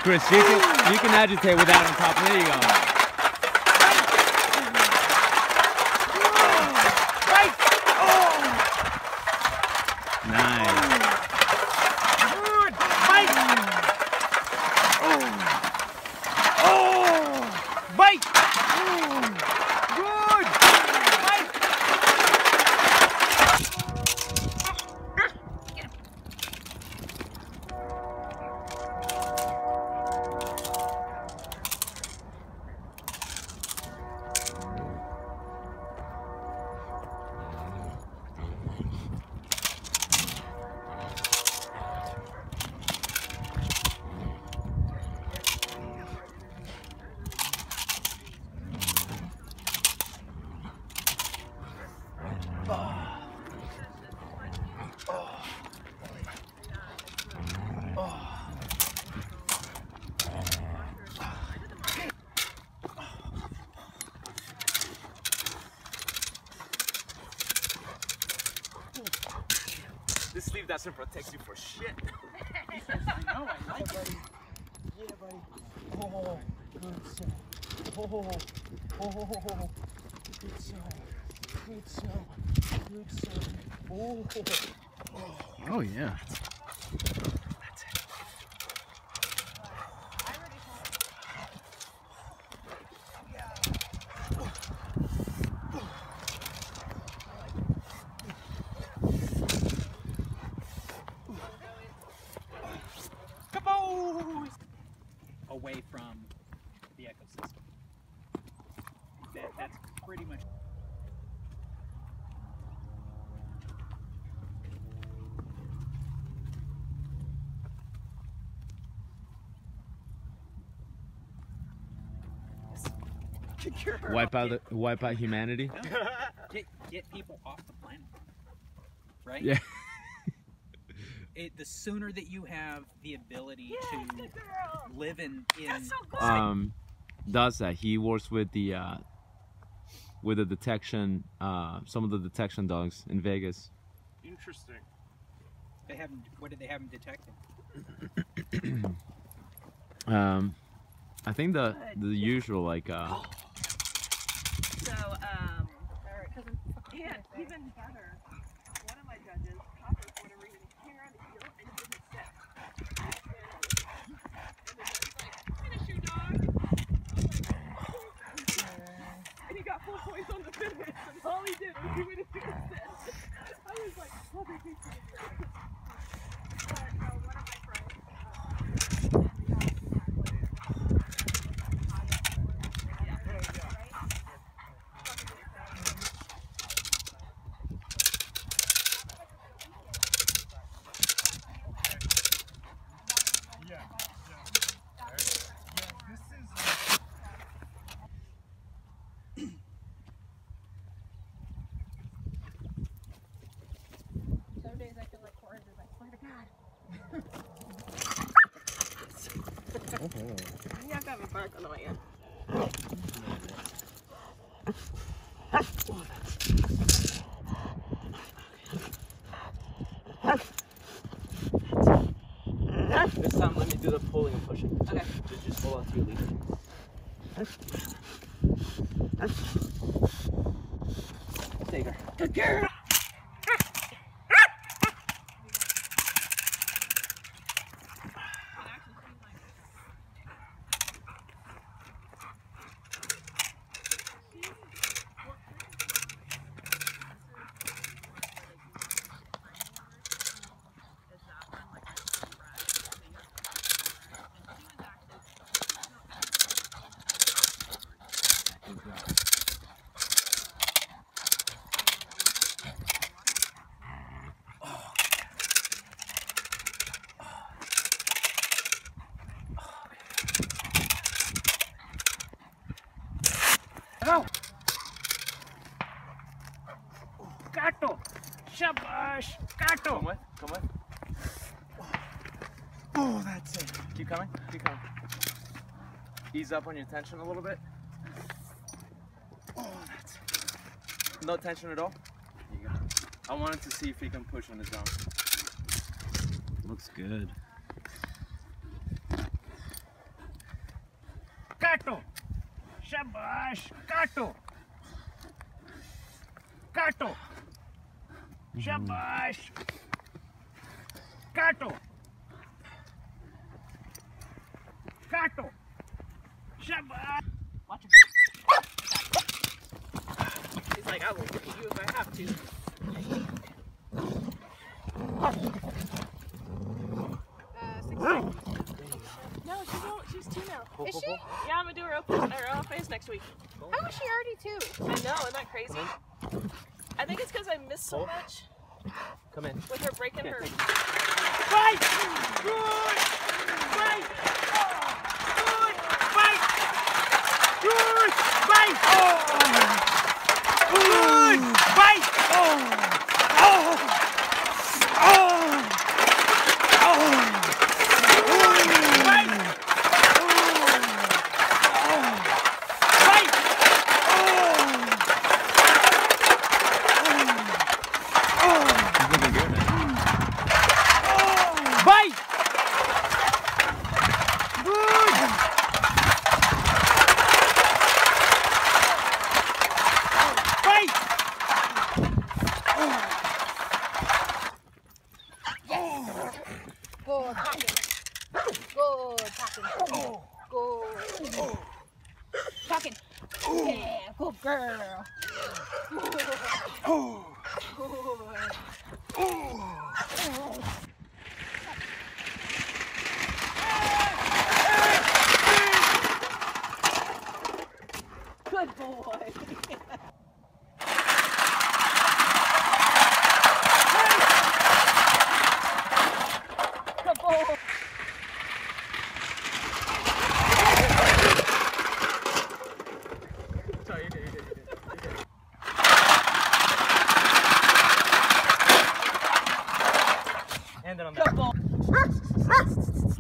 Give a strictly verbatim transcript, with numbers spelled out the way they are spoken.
Chris, you can, you can agitate without on top. There you go. Nice. Good. Bite. Oh. Oh. Bite. Good. Bite. This sleeve doesn't protect you for shit. He says, I know, I like it. Yeah, buddy. Oh, good son. Oh, oh, oh, good son. Good son. Good son. Oh, oh. Oh, yeah. That's it. Away from the ecosystem. That, that's pretty much. Wipe out, the, wipe out humanity. No. Get get people off the planet, right? Yeah. It, the sooner that you have the ability Yes, to the girl. live in, in That's so good. Um, does that? He works with the uh, with the detection, uh, some of the detection dogs in Vegas. Interesting. they have what did they have him detecting? um, I think the the usual like uh. So, um, yeah, even better. One of my judges, Copper, for whatever reason, came around the heel and didn't step. And the judge's like, finish your dog. And he got full points on the finish, and all he did was he went into the set. I was like, oh, they think he's good. But no, one of my friends, uh, some days I feel like Corinth is like, swear to God. You have to have a bark on the way in. This time, let me do the pulling and pushing. Okay. Just, just hold on to your lead. Take her. Good girl. Ow! Kato! Shabash! Kato! Come with, come with. Oh, that's it. Keep coming, keep coming. Ease up on your tension a little bit. Oh, that's it. No tension at all. There you go. I wanted to see if he can push on his own. Looks good. काटो शाबाश काटो काटो शाबाश काटो काटो शाबाश. Watch him. He's like, I will get you if I have to. Uh, six No, she's all, she's two now. Is she? Yeah, I'm gonna do her open her O F As next week. How is she already two? I know, isn't that crazy? I think it's because I missed so much Come in. with her breaking her. Fight! Good! Fight! Good! Fight! Good! Fight! Good! Fight! Good talking. Good talking. Good. Talking. Yeah, good girl. Good boy. Good boy. Sorry, you're good, you're good, you're good. You're good. And then on Good boy.